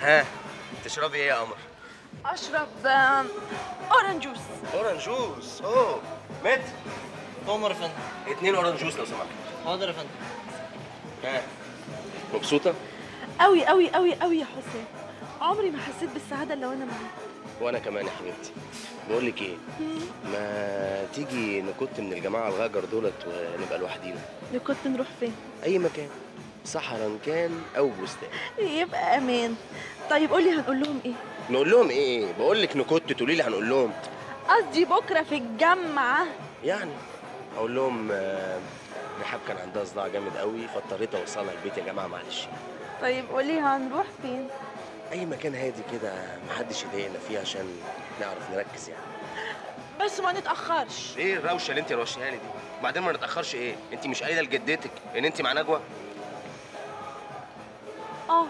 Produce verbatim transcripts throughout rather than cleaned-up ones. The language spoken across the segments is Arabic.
ها تشربي ايه يا قمر؟ اشرب آم، اورنج جوس. اورنج جوس. اوه مت عمر يا فندم. اتنين اورنج جوس لو سمحت. حاضر يا فندم. ها مبسوطة؟ قوي قوي قوي قوي يا حسام، عمري ما حسيت بالسعاده الا وانا معاك. وانا كمان يا حبيبتي. بقول لك ايه، ما تيجي نكت من الجماعه الغجر دولت ونبقى لوحدينا؟ كنت نروح فين؟ اي مكان، صحراء كان او بستان. يبقى امان. طيب قولي هنقول لهم ايه؟ نقول لهم ايه؟ بقول لك نكت تقولي لي هنقول لهم. قصدي بكره في الجامعه. يعني اقول لهم آه، رحاب كان عندها صداع جامد قوي فاضطريت اوصلها البيت يا جماعه معلش. طيب قولي هنروح فين؟ اي مكان هادي كده محدش يضايقنا فيه عشان نعرف نركز يعني. بس ما نتاخرش. ايه الروشه اللي انت روشيها لي دي؟ وبعدين ما نتاخرش ايه؟ انت مش قايله لجدتك ان انت مع نجوى؟ اه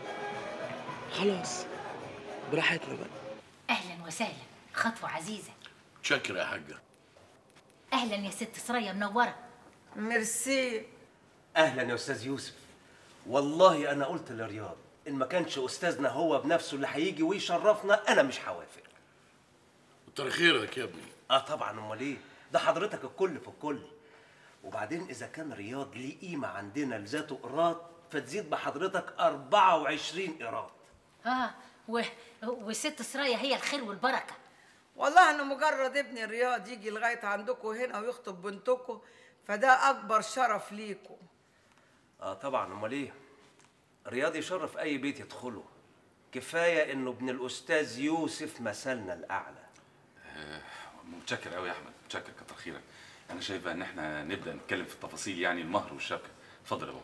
خلاص براحتنا بقى. اهلا وسهلا، خطوه عزيزه. شكرا يا حاجه. اهلا يا ست سرية، منوره. ميرسي. اهلا يا استاذ يوسف. والله انا قلت لرياض ان ما كانش استاذنا هو بنفسه اللي هيجي ويشرفنا انا مش هوافق. كتر خيرك يا ابني. اه طبعا، امال ايه؟ ده حضرتك الكل في الكل. وبعدين اذا كان رياض ليه قيمه عندنا لذاته قيراط فتزيد بحضرتك أربعة وعشرين قيراط. اه و... والست سرية هي الخير والبركه. والله انه مجرد ابن رياض يجي لغايه عندكم هنا ويخطب بنتكم فده اكبر شرف ليكم. اه طبعا، امال ايه؟ رياض يشرف اي بيت يدخله. كفايه انه ابن الاستاذ يوسف مثلنا الاعلى. آه متشكر قوي يا احمد، متشكر كتر خيرك. انا شايفه ان احنا نبدا نتكلم في التفاصيل، يعني المهر والشبكه. اتفضل يا بابا.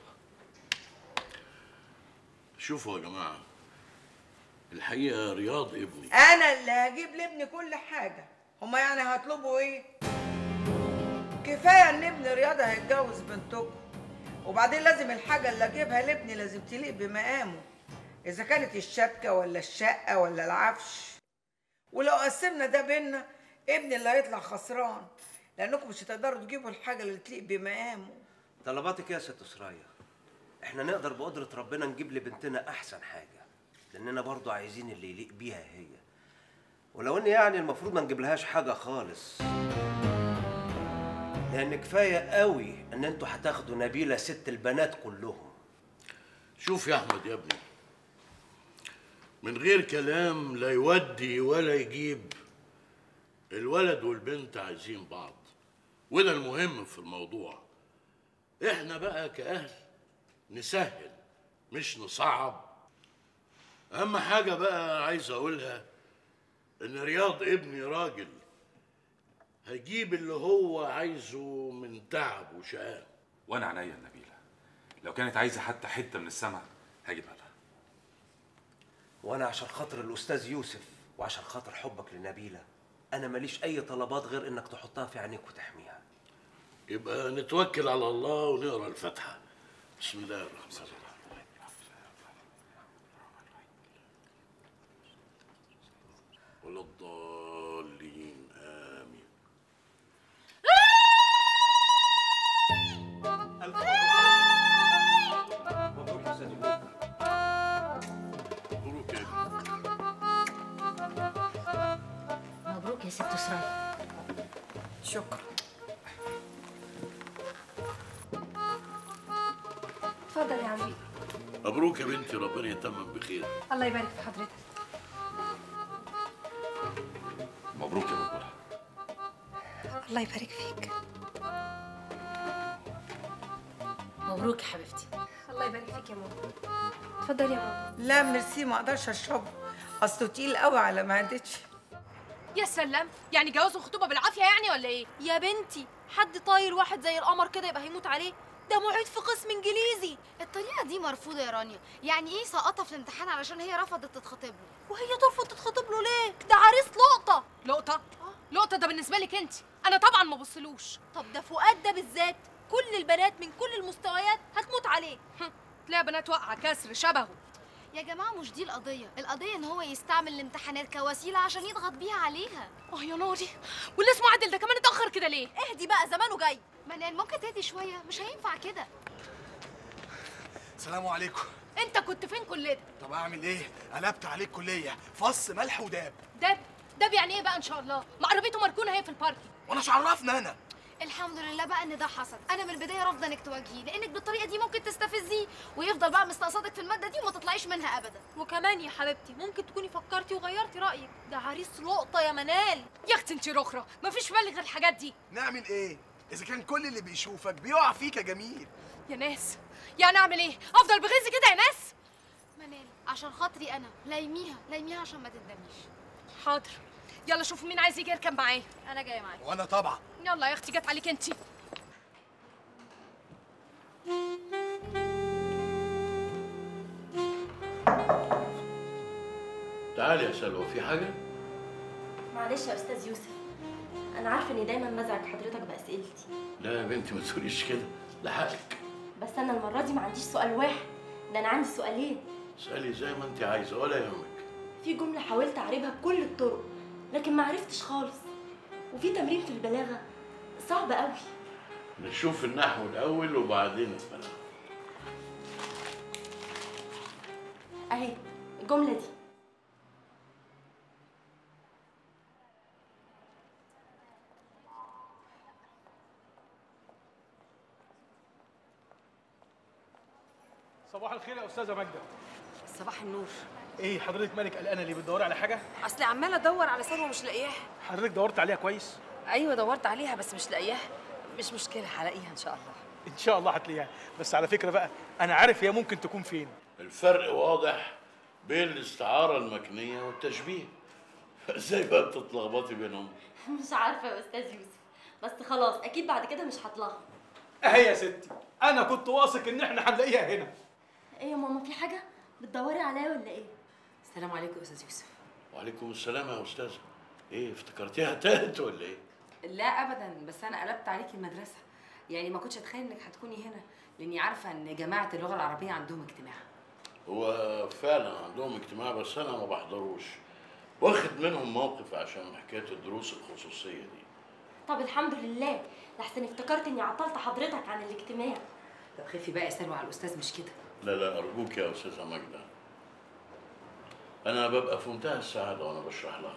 شوفوا يا جماعه، الحقيقه رياض ابني. انا اللي هجيب لابني كل حاجه، هما يعني هيطلبوا ايه؟ كفايه ان ابن رياض هيتجوز بنتكم، وبعدين لازم الحاجه اللي اجيبها لابني لازم تليق بمقامه، اذا كانت الشبكه ولا الشقه ولا العفش. ولو قسمنا ده بينا ابني اللي هيطلع خسران، لانكم مش هتقدروا تجيبوا الحاجه اللي تليق بمقامه. طلباتك يا ست سرايا، احنا نقدر بقدره ربنا نجيب لبنتنا احسن حاجه، لاننا برضو عايزين اللي يليق بيها هي. ولو ان يعني المفروض ما نجيب لهاش حاجه خالص، لان كفايه قوي ان انتوا هتاخدوا نبيله ست البنات كلهم. شوف يا احمد يا ابني، من غير كلام لا يودي ولا يجيب. الولد والبنت عايزين بعض، وده المهم في الموضوع. احنا بقى كأهل نسهل مش نصعب. اهم حاجة بقى عايز اقولها ان رياض ابني راجل هيجيب اللي هو عايزه من تعب وشقاء. وانا عينيا النبيله، لو كانت عايزه حتى حته من السمع هجيبها لها. وانا عشان خاطر الاستاذ يوسف وعشان خاطر حبك لنبيله انا ماليش اي طلبات غير انك تحطها في عينيك وتحميها. يبقى نتوكل على الله ونقرا الفاتحه. بسم الله الرحمن الرحيم. ولا الضالين آمين. مبروك يا استاذ يوسف. مبروك يا ابني. مبروك يا ست سرية. شكرا. اتفضل يا عمي. مبروك يا بنتي، ربنا يتمم بخير. الله يبارك في حضرتك. مبروك يا بابا. الله يبارك فيك. مبروك يا حبيبتي. الله يبارك فيك يا ماما. اتفضل يا ماما. لا ميرسي، ما اقدرش اشربه، اصله تقيل قوي على معدتي. يا سلام، يعني جواز وخطوبه بالعافيه يعني ولا ايه؟ يا بنتي حد طاير واحد زي القمر كده يبقى هيموت عليه؟ ده معيد في قسم انجليزي. الطريقه دي مرفوضه يا رانيا. يعني ايه سقطها في الامتحان علشان هي رفضت تتخطب له؟ وهي ترفض تتخطب له ليه؟ ده عريس لقطه. لقطه؟ لقطه ده بالنسبه لك انت، انا طبعا ما ببصلوش. طب ده فؤاد ده بالذات كل البنات من كل المستويات هتموت عليه. تلاقي بنات واقعه كسر شبهه. يا جماعه مش دي القضيه، القضيه ان هو يستعمل الامتحانات كوسيله عشان يضغط بيها عليها. اه يا ناري، واللي اسمه عادل ده كمان اتاخر كده ليه؟ اهدي بقى زمانه جاي. منال ممكن تهدي شويه؟ مش هينفع كده. السلام عليكم. انت كنت فين كل ده؟ طب اعمل ايه؟ قلبت عليك كليه فص ملح وداب. دب دب يعني ايه بقى ان شاء الله؟ ما عربيته مركونه هي في الباركينج. وانا مش عرفنا انا. الحمد لله بقى ان ده حصل. انا من البدايه رافضه انك تواجهيه لانك بالطريقه دي ممكن تستفزيه ويفضل بقى مستقصدك في الماده دي وما تطلعيش منها ابدا. وكمان يا حبيبتي ممكن تكوني فكرتي وغيرتي رايك. ده عريس لقطه يا منال. يا اختي انت رخره، مفيش بالي غير الحاجات دي. نعمل ايه؟ اذا كان كل اللي بيشوفك بيقع فيك يا جميل. يا ناس يعني اعمل ايه؟ افضل بغيظ كده يا ناس؟ منال عشان خاطري انا لايميها لايميها عشان ما تندميش. حاضر. يلا شوفوا مين عايز يجي يركب معايا. انا جايه معاكي. وانا طبعا. يلا يا اختي جت عليك انت. تعالي يا سلوى، في حاجه؟ معلش يا استاذ يوسف، انا عارفه اني دايما بزعج حضرتك باسئلتي. لا يا بنتي ما تقوليش كده، ده حقك. بس انا المره دي ما عنديش سؤال واحد، ده انا عندي سؤالين. اسالي زي ما انت عايزه ولا يهمك. في جمله حاولت اعربها بكل الطرق لكن ما عرفتش خالص، وفي تمرين في البلاغه صعب قوي. نشوف النحو الاول وبعدين البلاغه. اهي الجمله دي: صباح الخير يا استاذه ماجده. صباح النور. ايه حضرتك مالك قلقانه ليه؟ بتدوري على حاجه؟ اصل عماله ادور على سلوى مش لاقياها. حضرتك دورت عليها كويس؟ ايوه دورت عليها بس مش لاقياها. مش مشكله هلاقيها ان شاء الله. ان شاء الله هتلاقيها، بس على فكره بقى انا عارف هي ممكن تكون فين. الفرق واضح بين الاستعاره المكنيه والتشبيه. ازاي بقى بتتلخبطي بينهم؟ مش عارفه يا استاذ يوسف، بس خلاص اكيد بعد كده مش هتلخبط. اهي يا ستي، انا كنت واثق ان احنا هنلاقيها هنا. ايه يا ماما، في حاجه بتدوري عليا ولا ايه؟ السلام عليكم يا استاذ يوسف. وعليكم السلام يا استاذه. ايه افتكرتيها تاهت ولا ايه؟ لا ابدا، بس انا قلبت عليكي المدرسه، يعني ما كنتش اتخيل انك هتكوني هنا لاني عارفه ان جماعه اللغه العربيه عندهم اجتماع. هو فعلا عندهم اجتماع بس انا ما بحضروش، واخد منهم موقف عشان حكايه الدروس الخصوصيه دي. طب الحمد لله، لحسن افتكرت اني عطلت حضرتك عن الاجتماع. طب خفي بقى يا سلوى على الاستاذ مش كده. لا لا ارجوك يا استاذه ماجده، انا ببقى في منتهى السعاده وانا بشرح لها.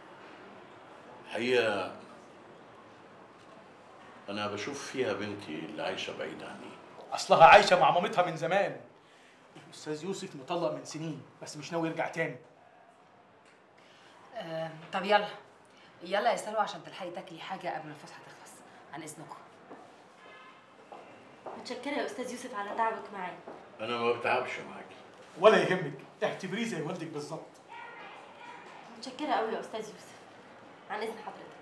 الحقيقه انا بشوف فيها بنتي اللي عايشه بعيد عني. اصلها عايشه مع مامتها من زمان. الاستاذ يوسف مطلق من سنين بس مش ناوي يرجع تاني. آه، طب يلا يلا يا سلوى عشان تلحقي تاكلي حاجه قبل الفسحه تخلص. عن اذنكم. متشكره يا استاذ يوسف على تعبك معايا. انا ما بتعبش معاكي. ولا يهمك، اعتبريه زي والدك بالظبط. متشكره قوي يا استاذ يوسف. عن اذن حضرتك.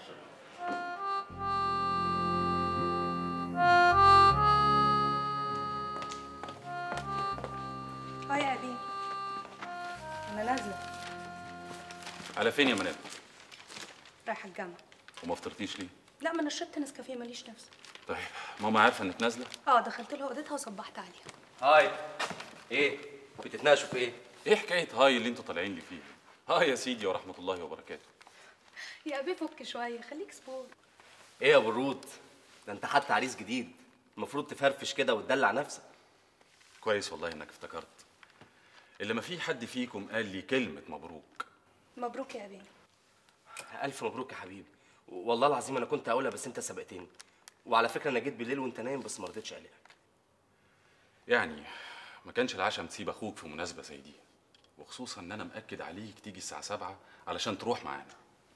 اه يا ابي انا نازله. على فين يا منال؟ رايحه الجامعه. وما فطرتيش ليه؟ لا ما انا شربت نسكافيه ماليش نفس. طيب ماما عارفه انك نازله؟ اه دخلت لها اوضتها وصبحت عليها. هاي. ايه؟ بتتناقشوا في ايه؟ ايه حكايه هاي اللي انتوا طالعين لي فيها؟ هاي يا سيدي ورحمه الله وبركاته. يا ابي فك شويه خليك سبور. ايه يا برود؟ ده انت حتى عريس جديد، المفروض تفرفش كده وتدلع نفسك. كويس والله انك افتكرت. اللي ما في حد فيكم قال لي كلمه مبروك. مبروك يا ابي. الف مبروك يا حبيبي، والله العظيم انا كنت اقولها بس انت سبقتني. وعلى فكره انا جيت بالليل وانت نايم بس ما رضيتش اقلقك. يعني ما كانش العشم تسيب اخوك في مناسبه زي دي، وخصوصا ان انا مأكد عليك تيجي الساعه سبعة علشان تروح معانا.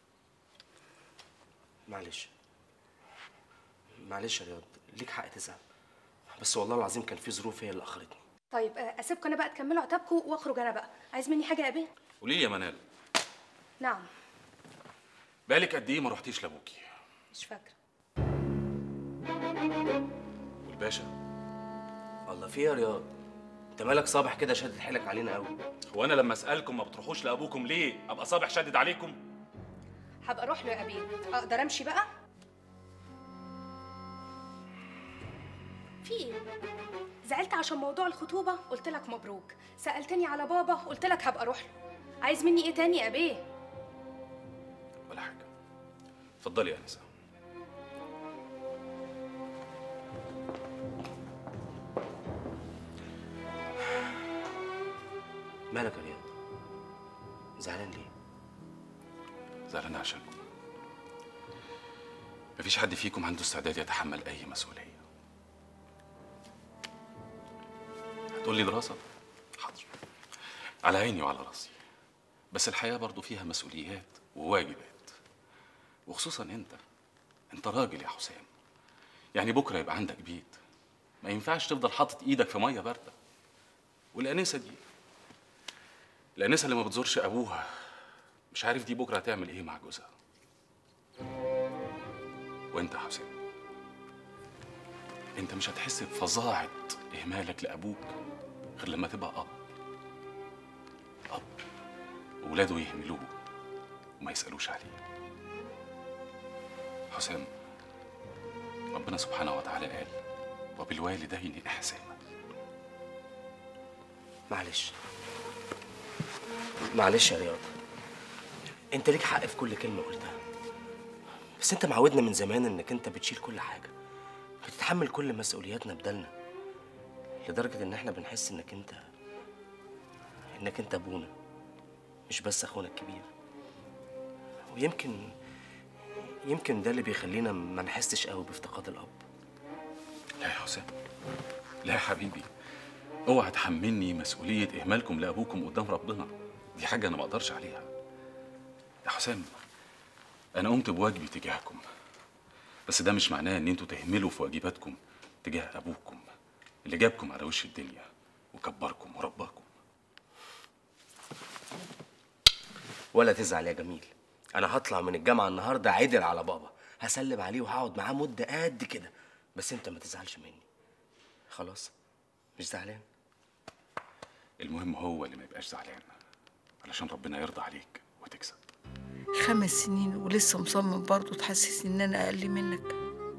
معلش معلش يا رياض، ليك حق تزعل، بس والله العظيم كان في ظروف هي اللي اخرتني. طيب اسيبكم انا بقى تكملوا عتابكم واخرج انا بقى. عايز مني حاجه يا ابي؟ قولي لي يا منال، نعم. بقالك قد ايه ما رحتيش لابوكي؟ مش فاكره. والباشا؟ الله في يا رياض، انت مالك صابح كده شادد حيلك علينا قوي؟ هو انا لما اسالكم ما بتروحوش لابوكم ليه ابقى صابح شادد عليكم؟ هبقى اروح له يا ابي. اقدر امشي بقى؟ في ايه؟ زعلت عشان موضوع الخطوبه قلت لك مبروك، سالتني على بابا قلت لك هبقى اروح له. عايز مني ايه تاني يا ابي؟ ولا حاجه. اتفضلي يا انسه. مالك يا رياض؟ زعلان ليه؟ زعلان عشانكم. مفيش حد فيكم عنده استعداد يتحمل أي مسؤولية. هتقولي دراسة؟ حاضر، على عيني وعلى راسي، بس الحياة برضو فيها مسؤوليات وواجبات، وخصوصا انت انت راجل يا حسام. يعني بكرة يبقى عندك بيت، ما ينفعش تفضل حاطط ايدك في مية باردة. والأنسة دي، الأنسة اللي ما بتزورش أبوها، مش عارف دي بكرة هتعمل ايه مع جوزها. وانت يا حسام، انت مش هتحس بفظاعة إهمالك لأبوك غير لما تبقى أب. أب وولاده يهملوه وما يسألوش عليه. حسام، ربنا سبحانه وتعالى قال: وبالوالدين إحسانا. معلش معلش يا رياض، انت ليك حق في كل كلمة قلتها، بس انت معودنا من زمان انك انت بتشيل كل حاجة، بتتحمل كل مسؤولياتنا بدلنا، لدرجة ان احنا بنحس انك انت انك انت ابونا مش بس اخونا الكبير. ويمكن يمكن ده اللي بيخلينا ما نحسش قوي بافتقاد الاب. لا يا حسام، لا يا حبيبي، اوعى تحملني مسؤولية إهمالكم لأبوكم قدام ربنا، دي حاجة أنا ما أقدرش عليها. يا حسام، أنا قمت بواجبي تجاهكم، بس ده مش معناه إن أنتوا تهملوا في واجباتكم تجاه أبوكم اللي جابكم على وش الدنيا وكبركم ورباكم. ولا تزعل يا جميل، أنا هطلع من الجامعة النهاردة عدل على بابا، هسلم عليه وهقعد معاه مدة قد كده، بس أنت ما تزعلش مني. خلاص؟ مش زعلان؟ المهم هو اللي ما يبقاش زعلان، علشان ربنا يرضى عليك وتكسب. خمس سنين ولسه مصمم برضه تحسسني ان انا اقل منك.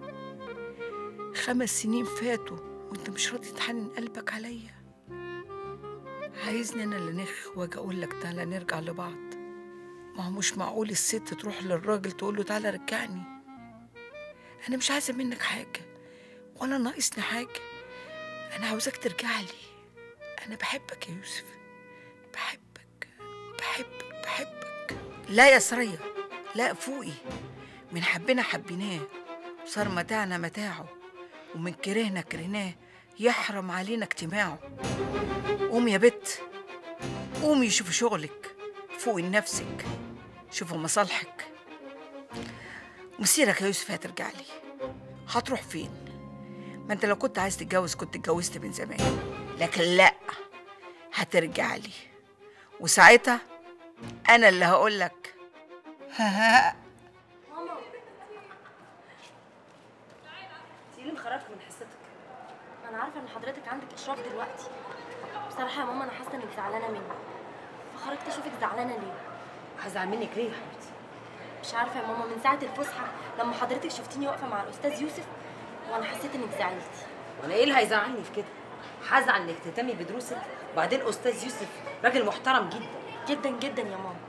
خمس سنين فاتوا وانت مش راضي تحنن قلبك عليا. عايزني انا اللي نخ واجي اقول لك تعالى نرجع لبعض. ما هو مش معقول الست تروح للراجل تقول له تعالى رجعني. انا مش عايزه منك حاجه ولا ناقصني حاجه، انا عاوزاك ترجع لي. انا بحبك يا يوسف، بحبك بحبك بحبك. لا يا سرية، لا فوقي. من حبنا حبيناه وصار متاعنا متاعه، ومن كرهنا كرهناه، يحرم علينا اجتماعه. قومي يا بت، قومي شوفي شغلك، فوقي لنفسك، شوفي مصالحك. مسيرك يا يوسف هترجع لي. هتروح فين؟ ما انت لو كنت عايز تتجوز كنت اتجوزت من زمان، لكن لا، هترجع لي، وساعتها انا اللي هقول لك. ماما، انت ايه اللي مخرجك من حصتك؟ انا عارفه ان حضرتك عندك اشراف دلوقتي. بصراحه يا ماما انا حاسه انك زعلانه مني، فخرجت اشوفك زعلانه ليه. هزعل منك ليه يا حبيبتي؟ مش عارفه يا ماما، من ساعه الفسحه لما حضرتك شفتيني واقفه مع الاستاذ يوسف وانا حسيت انك زعلتي. وانا ايه اللي هيزعلني في كده؟ هزعل انك تهتمي بدروسك، وبعدين استاذ يوسف راجل محترم جدا جدا جدا يا ماما.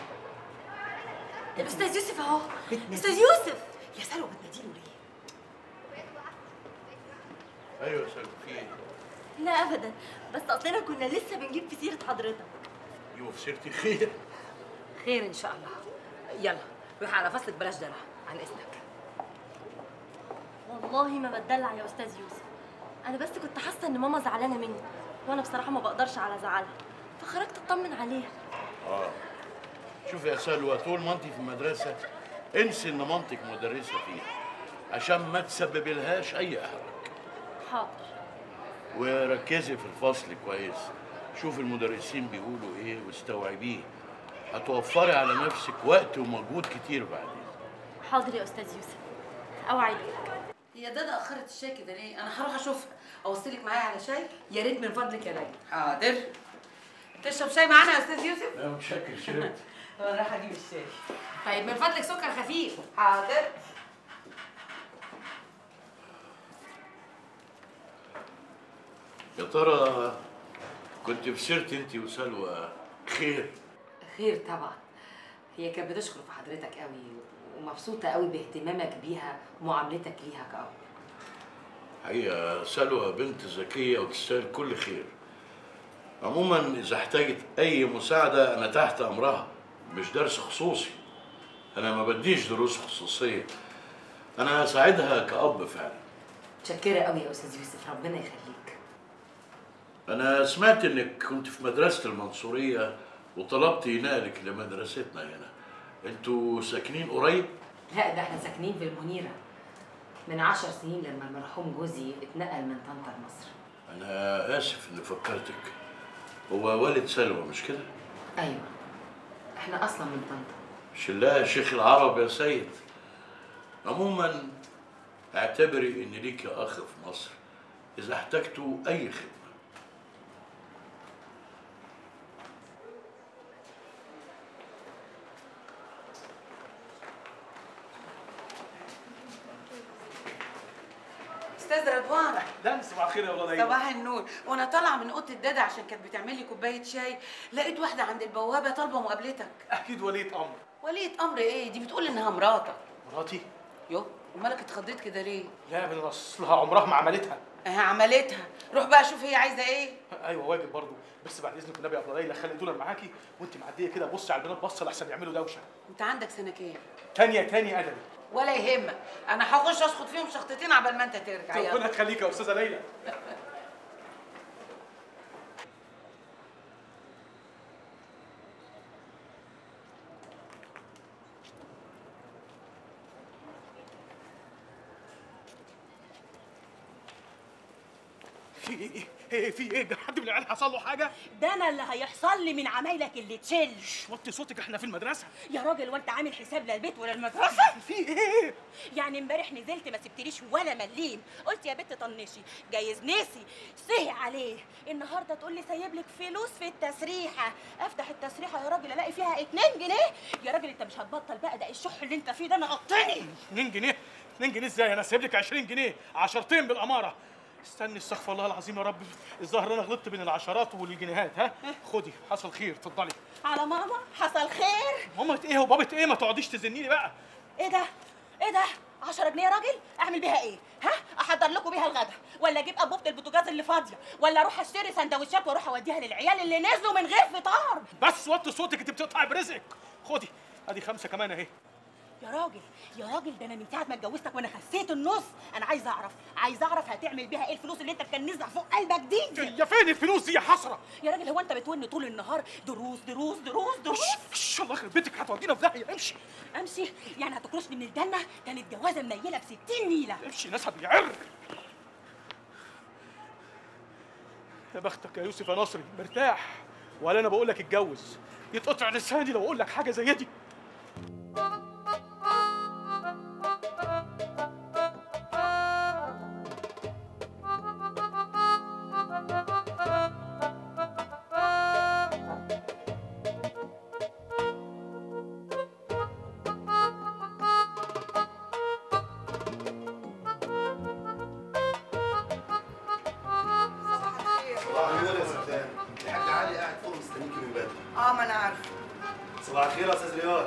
الاستاذ يوسف اهو. استاذ يوسف يا سلوى بتناديله ليه؟ ايوه يا سلوى، في ايه؟ لا ابدا، بس اصلنا كنا لسه بنجيب في سيره حضرتك. ايوه في سيرتي خير. خير ان شاء الله. يلا روحي على فصلك بلاش دلع، عن اذنك. والله ما بتدلع يا استاذ يوسف، انا بس كنت حاسه ان ماما زعلانه مني، وانا بصراحه ما بقدرش على زعلها، فخرجت اطمن عليها. اه شوفي يا سلوى، طول ما انت في المدرسه انسي ان مامتك مدرسه فيها عشان ما تسببلهاش اي احراج. حاضر. وركزي في الفصل كويس، شوفي المدرسين بيقولوا ايه واستوعبيه، هتوفري على نفسك وقت ومجهود كتير بعدين. حاضر يا استاذ يوسف، اوعدك. هي دادا اخرت الشاي كده ليه؟ انا هروح اشوفها. اوصلك معايا على شاي؟ يا ريت من فضلك يا ليلى. حاضر. تشرب شاي معانا يا استاذ يوسف؟ لا متشكر، شربت. انا رايح اجيب الشاي. طيب من فضلك سكر خفيف. حاضر. يا ترى كنت في سيرتي انت وسلوى خير؟ خير طبعا. هي كانت بتشكر في حضرتك قوي ومبسوطه قوي باهتمامك بيها ومعاملتك ليها كأب. حقيقة سلوى بنت ذكية وتستاهل كل خير. عموما اذا احتاجت اي مساعده انا تحت امرها، مش درس خصوصي. انا ما بديش دروس خصوصيه، انا هساعدها كأب فعلا. متشكره قوي يا استاذ يوسف، ربنا يخليك. انا سمعت انك كنت في مدرسه المنصوريه وطلبتي نقلك لمدرستنا هنا. انتوا ساكنين قريب؟ لا، ده احنا ساكنين في المنيره من عشر سنين لما المرحوم جوزي اتنقل من طنطا لمصر. انا اسف اني فكرتك. هو والد سلوى مش كده؟ ايوه، احنا اصلا من طنطا. شلها شيخ العرب يا سيد. عموما اعتبري ان ليك اخ في مصر اذا احتجتوا اي خدمه. استاذ رضوان. لا صباح الخير يا ولاد. صباح النور. وانا طالعه من اوضه الداده عشان كانت بتعمل لي كوبايه شاي، لقيت واحده عند البوابه طالبه مقابلتك. اكيد ولية امر. ولية امر ايه؟ دي بتقول انها مراتك. مراتي؟ يو، ومالك اتخضيت كده ليه؟ لا من اصلها عمرها ما عملتها. اه عملتها. روح بقى شوف هي عايزه ايه. ايوه واجب برضه، بس بعد اذنك النبي يا ابله ليلى خلي دول معاكي وانت معديه كده بصي على البنات بصه لحسن يعملوا دوشه. انت عندك سنه كام؟ تانية تاني ادبي. ولا يهمك، انا هخش اشخط فيهم شخطتين عبال ما انت ترجع. ربنا يخليك يا استاذه ليلى. في ايه؟ ايه في ايه؟ ده حد من العيال حصل له حاجه؟ ده انا اللي هيحصل لي من عمايلك اللي تشل. وطي صوتك، احنا في المدرسه. يا راجل وانت عامل حساب لا البيت ولا المدرسه؟ في ايه؟ يعني امبارح نزلت ما سبتليش ولا مليم، قلت يا بت طنشي جايز ناسي سهي عليه، النهارده تقول لي سايب لك فلوس في التسريحه، افتح التسريحه يا راجل الاقي فيها اتنين جنيه، يا راجل انت مش هتبطل بقى ده الشح اللي انت فيه ده انا غطني. اتنين جنيه؟ اتنين جنيه ازاي؟ انا سايب لك عشرين جنيه، عشرتين بالاماره. استني استغفر الله العظيم يا رب، الظاهر انا غلطت بين العشرات والجنيهات. ها خدي، حصل خير، اتفضلي. على ماما حصل خير. ماما ايه وبابا ايه؟ ما تقعديش تزنيني بقى. ايه ده؟ ايه ده؟ عشرة جنيه يا راجل؟ اعمل بيها ايه؟ ها؟ احضر لكم بيها الغدا، ولا اجيب انبوبه البوتاجاز اللي فاضيه، ولا اروح اشتري سندوتشات واروح اوديها للعيال اللي نزلوا من غير فطار؟ بس وطي صوتك، انت بتقطعي برزقك. خدي ادي خمسه كمان اهي. يا راجل يا راجل ده انا من ساعه ما اتجوزتك وانا خسيت النص، انا عايزه اعرف عايزه اعرف هتعمل بيها ايه الفلوس اللي انت مكنزها فوق قلبك دي؟ يا فين الفلوس دي يا حسره؟ يا راجل هو انت بتوني طول النهار دروس دروس دروس دروس؟ ان الله يخرب بيتك، هتودينا في داهيه. امشي امشي؟ يعني هتكرشني من الجنه؟ كانت جوازه منيله ب ستين نيله. امشي، ناسها بيعر. يا بختك يا يوسف يا نصري، مرتاح ولا انا بقول لك اتجوز؟ يتقطع لساني لو اقول لك حاجه زي دي. اه ما انا عارفه. صباح الخير يا استاذ رياض.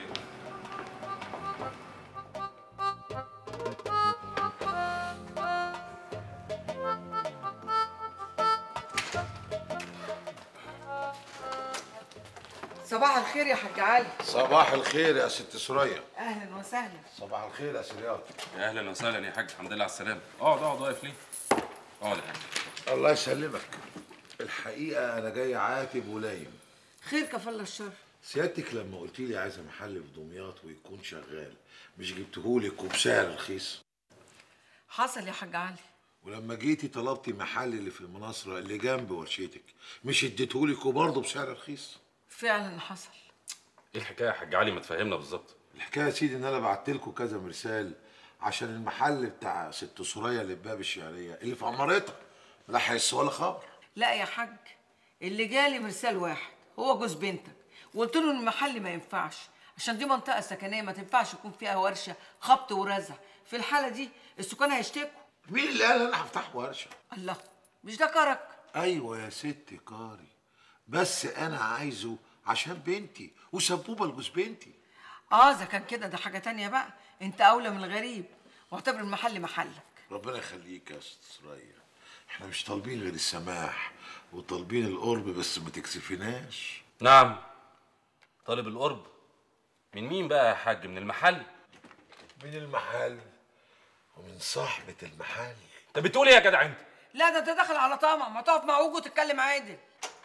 صباح الخير يا حاج علي. صباح الخير يا ست سرية. اهلا وسهلا. صباح الخير يا سي رياض. يا اهلا وسهلا يا حاج، الحمد لله على السلامه. اقعد اقعد واقف ليه؟ اقعد يا حاج. الله يسلمك. الحقيقة أنا جاي عاتب ولايم. خير كفل الشر. سيادتك لما قلت لي عايزة محل في دمياط ويكون شغال، مش جبتهولك وبسعر رخيص؟ حصل يا حاج علي. ولما جيتي طلبتي محل اللي في المناصرة اللي جنب ورشتك، مش اديتهولك وبرضه بسعر رخيص؟ فعلا حصل. ايه الحكايه يا حاج علي؟ ما تفهمنا بالظبط. الحكايه يا سيدي ان انا بعت لكم كذا مرسال عشان المحل بتاع ست سرية اللي في باب الشعريه اللي في عمارتها، لا حس ولا خبر. لا يا حاج، اللي جالي مرسال واحد هو جوز بنتك، وقلت له ان المحل ما ينفعش عشان دي منطقه سكنيه ما تنفعش يكون فيها ورشه خبط ورزع، في الحاله دي السكان هيشتكوا. مين اللي قال انا هفتح ورشه؟ الله، مش ده كرك؟ ايوه يا ست كاري، بس انا عايزه عشان بنتي وسبوبه لجوز بنتي. اه اذا كان كده ده حاجه تانية بقى، انت اولى من الغريب، واعتبر المحل محلك. ربنا يخليك يا ست سرية، احنا مش طالبين غير السماح وطالبين القرب بس ما تكسفيناش. نعم، طالب القرب من مين بقى يا حاج؟ من المحل؟ من المحل ومن صاحبة المحل. انت بتقول ايه يا جدع انت؟ لا ده انت داخل على طمع، ما تقف مع وجه وتتكلم عادل.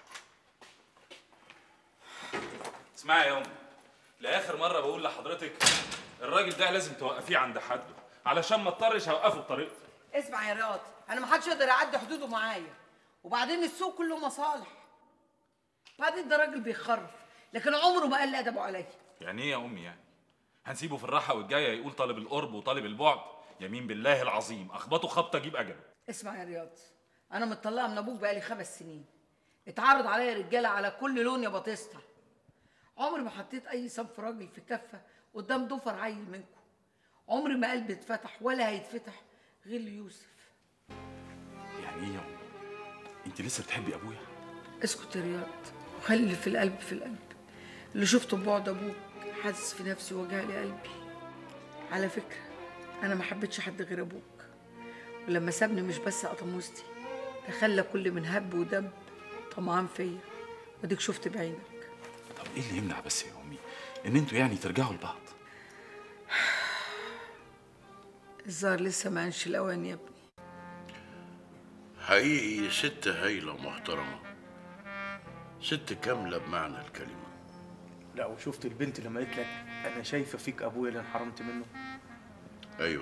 اسمعي يا امي، لاخر مره بقول لحضرتك الراجل ده لازم توقفيه عند حده علشان ما اضطرش اوقفه بطريقتي. اسمع يا رياض، انا ما حدش يقدر يعدي حدوده معايا، وبعدين السوق كله مصالح. بعدين ده راجل بيخرف، لكن عمره ما قال ادبه عليا. يعني ايه يا امي يعني؟ هنسيبه في الراحه والجايه يقول طالب القرب وطالب البعد؟ يمين بالله العظيم اخبطه خبطه اجيب اجله. اسمع يا رياض، انا متطلقه من ابوك بقالي خمس سنين. اتعرض عليا رجاله على كل لون يا باتيستا. عمري ما حطيت اي صنف راجل في كفه قدام ضفر عيل منكم. عمري ما قلبي اتفتح ولا هيتفتح غير ليوسف. يعني ايه يا امي؟ انت لسه بتحبي ابويا؟ اسكت يا رياض وخلي اللي في القلب في القلب. اللي شفته ببعد ابوك حاسس في نفسي وجع لي قلبي. على فكره انا ما حبيتش حد غير ابوك، ولما سابني مش بس قطموستي، ده خلى كل من هب ودب طمعان فيا، واديك شفت بعينك. طب ايه اللي يمنع بس يا امي ان انتوا يعني ترجعوا لبعض؟ الظاهر لسه ما انش الاوان يا ابني. حقيقي ست هايلة محترمة، ست كاملة بمعنى الكلمة. لا وشفت البنت لما قالت لك انا شايفه فيك ابويا اللي انحرمت منه؟ ايوه،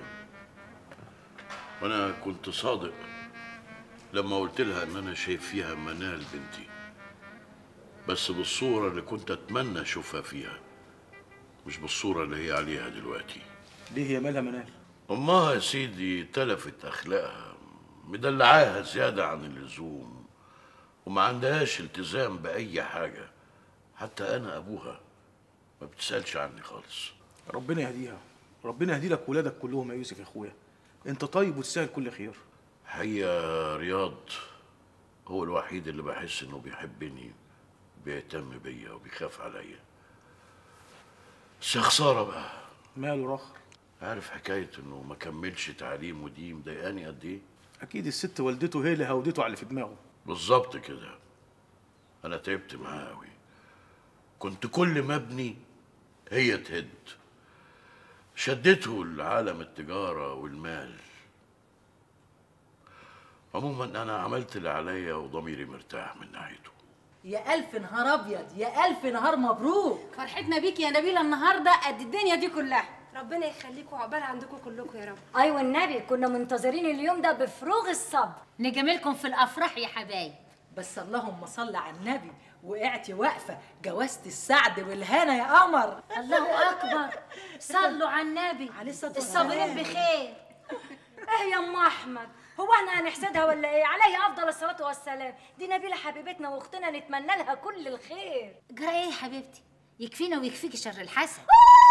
وانا كنت صادق لما قلت لها ان انا شايف فيها منال بنتي، بس بالصورة اللي كنت اتمنى اشوفها فيها، مش بالصورة اللي هي عليها دلوقتي. ليه هي مالها منال؟ امها يا سيدي تلفت اخلاقها، مدلعاها زيادة عن اللزوم، وما عندهاش التزام بأي حاجة. حتى أنا أبوها ما بتسألش عني خالص. ربنا يهديها، ربنا يهدي لك ولادك كلهم يا يوسف يا أخويا. أنت طيب وتستاهل كل خير. حقيقة رياض هو الوحيد اللي بحس إنه بيحبني، بيهتم بيا وبيخاف عليا. بس يا خسارة بقى. ماله رخر؟ عارف حكاية إنه ما كملش تعليمه دي مضايقاني قد إيه؟ أكيد الست والدته هي اللي هودته على اللي في دماغه. بالظبط كده. أنا تعبت معاه أوي. كنت كل ما ابني هي تهد. شدته لعالم التجارة والمال. عموما أنا عملت اللي عليا وضميري مرتاح من ناحيته. يا ألف نهار أبيض، يا ألف نهار مبروك. فرحتنا بيك يا نبيلة النهاردة قد الدنيا دي كلها. ربنا يخليكم وعقبال عندكم كلكم يا رب. ايوه النبي كنا منتظرين اليوم ده بفروغ الصبر. نجاملكم في الافراح يا حبايب. بس اللهم صل على النبي، وقعتي واقفه جوازة السعد والهنا يا قمر. الله اكبر، صلوا على النبي عليه الصلاه الصابرين بخير. ايه يا ام احمد، هو احنا هنحسدها ولا ايه؟ عليه افضل الصلاه والسلام، دي نبيله حبيبتنا واختنا نتمنى لها كل الخير. جرى ايه يا حبيبتي؟ يكفينا ويكفيكي شر الحسد.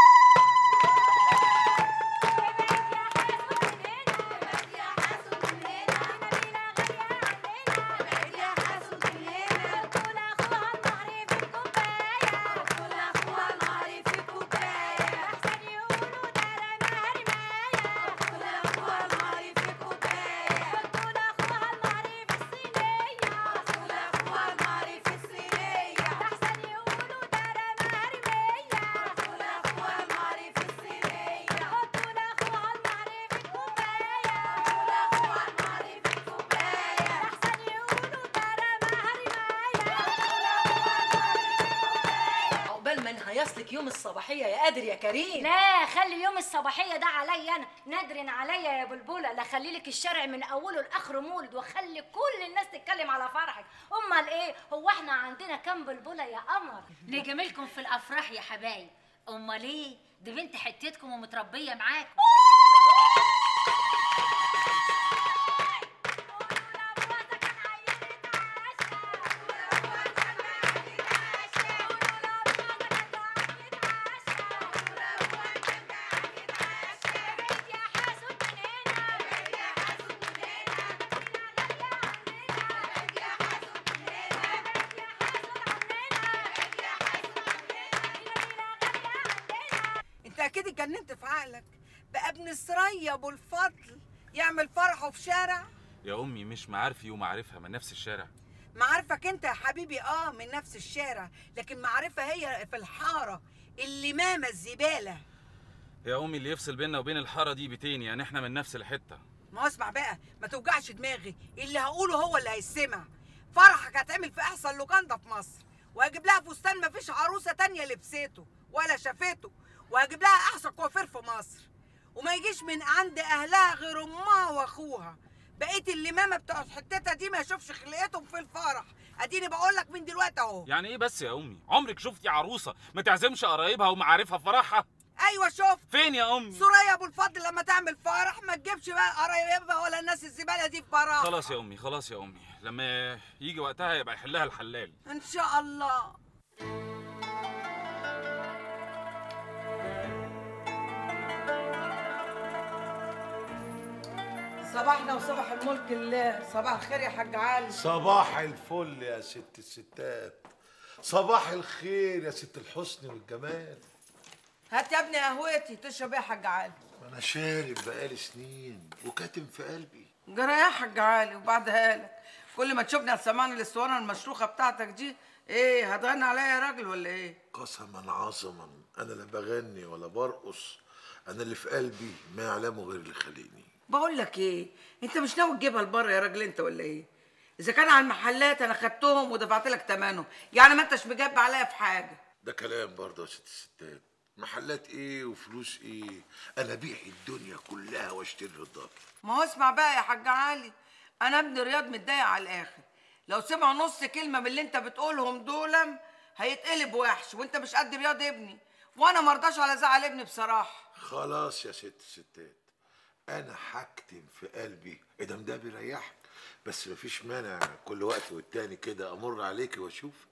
هيصلك يوم الصباحيه يا قادر يا كريم. لا خلي يوم الصباحيه ده عليا انا، نادرن عليا يا بلبله. لا خلي لك الشارع من اوله لاخره مولد، وخلي كل الناس تتكلم على فرحك. امال ايه؟ هو احنا عندنا كام بلبله يا قمر؟ نجاملكم في الافراح يا حبايب. امال ايه؟ دي بنت حتتكم ومتربيه معاكم. اكيد اتجننت في عقلك بقى. ابن السرية ابو الفضل يعمل فرحه في شارع؟ يا امي مش معارفي ومعارفها من نفس الشارع. معارفك انت يا حبيبي اه من نفس الشارع، لكن معرفة هي في الحارة اللي ماما الزبالة. يا امي اللي يفصل بيننا وبين الحاره دي بيتين، يعني احنا من نفس الحته. ما اسمع بقى، ما توجعش دماغي، اللي هقوله هو اللي هيسمع. فرحك هتعمل في احسن لوكاندا في مصر، وهجيب لها فستان مفيش عروسه تانية لبسته ولا شافته، وهجيب لها احسن كوافير في مصر، وما يجيش من عند اهلها غير امها واخوها. بقيت اللي ماما بتوع حتتها دي ما يشوفش خلقتهم في الفرح. اديني بقول لك من دلوقتي اهو. يعني ايه بس يا امي؟ عمرك شفتي عروسه ما تعزمش قرايبها ومعارفها في فرحها؟ ايوه شفت. فين يا امي؟ سوريا ابو الفضل لما تعمل فرح ما تجيبش بقى قرايبها ولا الناس الزباله دي في فرح. خلاص يا امي، خلاص يا امي، لما يجي وقتها يبقى يحلها الحلال ان شاء الله. صباحنا وصباح الملك لله. صباح الخير يا حاج علي. صباح الفل يا ست الستات، صباح الخير يا ست الحسن والجمال. هات يا ابني قهوتي تشرب ايه يا حاج علي؟ ما انا شارب بقالي سنين وكاتم في قلبي. جرى يا حاج علي وبعدها لك، كل ما تشوفني هتسمعني الاسطوانه المشروخه بتاعتك دي، ايه هتغني عليا يا راجل ولا ايه؟ قسما عظما انا لا بغني ولا برقص، انا اللي في قلبي ما يعلمه غير اللي خلقني. بقول لك ايه، انت مش ناوي تجيبها لبره يا راجل انت ولا ايه؟ اذا كان على المحلات انا خدتهم ودفعت لك ثمنهم، يعني ما انتش مجاب عليا في حاجه. ده كلام برضه يا ست الستات، محلات ايه وفلوس ايه؟ انا بيع الدنيا كلها واشتري الضبط. ما هو اسمع بقى يا حاج علي، انا ابن رياض متضايق على الاخر، لو سمع نص كلمه من اللي انت بتقولهم دول هيتقلب وحش، وانت مش قد رياض ابني، وانا مرضاش على زعل ابني بصراحه. خلاص يا ست الستات، انا هكتم في قلبي ادام ده بيريحك، بس مفيش مانع كل وقت والتاني كده امر عليكي واشوفك.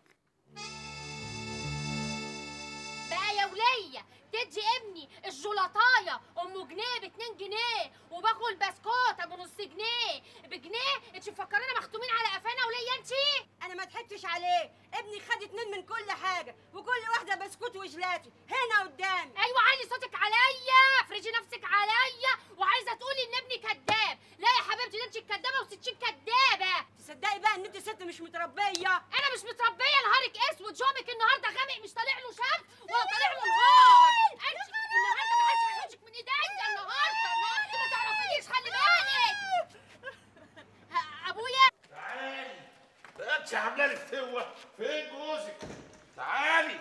بقى يا وليه تدي ابني الجلاطايه ام جنيه باتنين جنيه، وباكل بسكوت ابو نص جنيه بجنيه، انت مفكرانا مختومين على قفانا وليه انتي؟ انا ما ضحكتش عليه، ابني خد اتنين من كل حاجه، وكل واحده بسكوت وجلاتي هنا قدامي. ايوه علي صوتك عليا، افرجي نفسك عليا، وعايزه تقولي ان ابني كذاب. لا يا حبيبتي، ده انت الكدابه وستين كدابه. تصدقي بقى ان انت ست مش متربيه؟ انا مش متربيه، نهارك اسود، جوبك النهارده غامق، مش طالع له شمس ولا طالع له نهار. انت النهارده ما حدش هيحوشك من ايديا النهارده، النهارده ما تعرفينيش، خلي بالك. ابويا تعالي، ده انت عامله لي فتوه، فين جوزك؟ تعالي.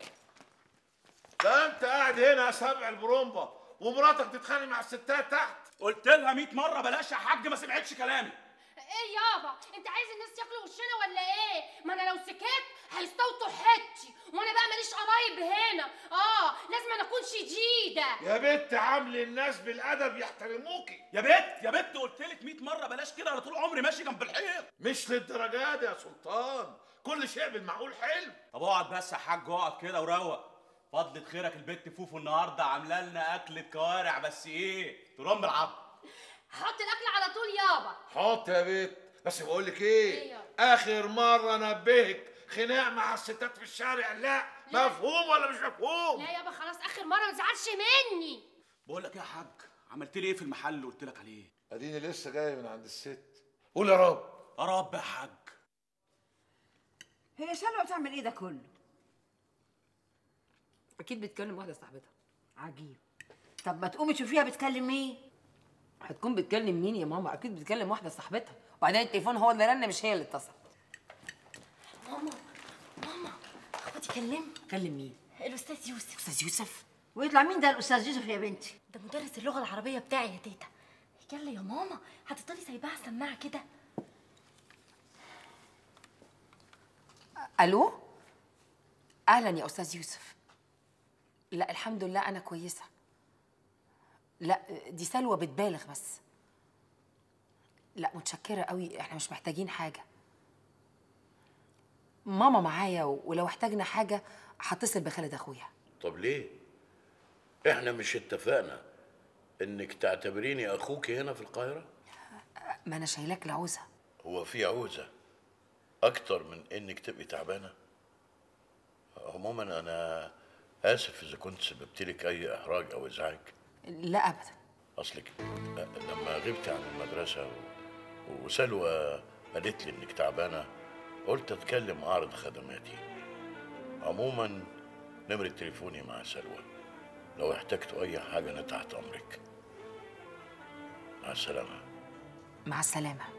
ده انت قاعد هنا يا سبع البرومبا ومراتك تتخانق مع الستات تحت. قلت لها مية مره بلاش يا حاج، ما سمعتش كلامي. ايه يابا، انت عايز الناس ياكلوا وشنا ولا ايه؟ ما انا لو سكت هيستوطوا حتي، وانا بقى ماليش قرايب هنا. اه لازم انا اكون شديده. يا بنت عامل الناس بالادب يحترموكي. يا بنت يا بنت قلت لك مية مره بلاش كده، انا طول عمري ماشي جنب الحيط. مش للدرجه دي يا سلطان، كل شيء بالمعقول حلو. طب اقعد بس يا حاج، اقعد كده وروق. فضلة خيرك البت فوفو النهارده عامله لنا اكله كوارع، بس ايه ترم بالعظم. حط الاكل على طول يابا. حط يا بنت، بس بقول لك ايه, إيه اخر مره انبهك، خناق مع الستات في الشارع لا, لا. مفهوم ولا مش مفهوم؟ لا يابا خلاص، اخر مره ما تزعلش مني. بقول لك ايه يا حاج، عملت لي ايه في المحل اللي قلت لك عليه؟ اديني لسه جاي من عند الست. قول يا رب. يا رب يا حاج. هي سلوى بتعمل ايه ده كله؟ اكيد بتكلم واحده صاحبتها. عجيب. طب ما تقومي تشوفيها بتكلم مين؟ هتكون بتكلم مين يا ماما؟ اكيد بتكلم واحده صاحبتها، وبعدين التليفون هو اللي رن مش هي اللي اتصلت. ماما ماما اخواتي كلم. كلم مين؟ الاستاذ يوسف. استاذ يوسف؟ ويطلع مين ده الاستاذ يوسف يا بنتي؟ ده مدرس اللغه العربيه بتاعي يا تيتا. يلا يا ماما، هتفضلي سايباها سماعه كده؟ الو؟ اهلا يا استاذ يوسف. لا الحمد لله انا كويسه. لا دي سلوى بتبالغ بس. لا متشكره قوي، احنا مش محتاجين حاجه. ماما معايا، ولو احتاجنا حاجه هتصل بخالد اخويا. طب ليه؟ احنا مش اتفقنا انك تعتبريني اخوك هنا في القاهره؟ ما انا شايلاك لعوزه. هو في عوزه اكتر من انك تبقي تعبانه؟ عموما انا اسف اذا كنت سببت لك اي احراج او ازعاج. لا ابدا. اصلك لما غبت عن المدرسه وسلوى قالت لي انك تعبانه قلت اتكلم اعرض خدماتي. عموما نمرة تليفوني مع سلوى، لو احتجتوا اي حاجه انا تحت امرك. مع السلامه. مع السلامه.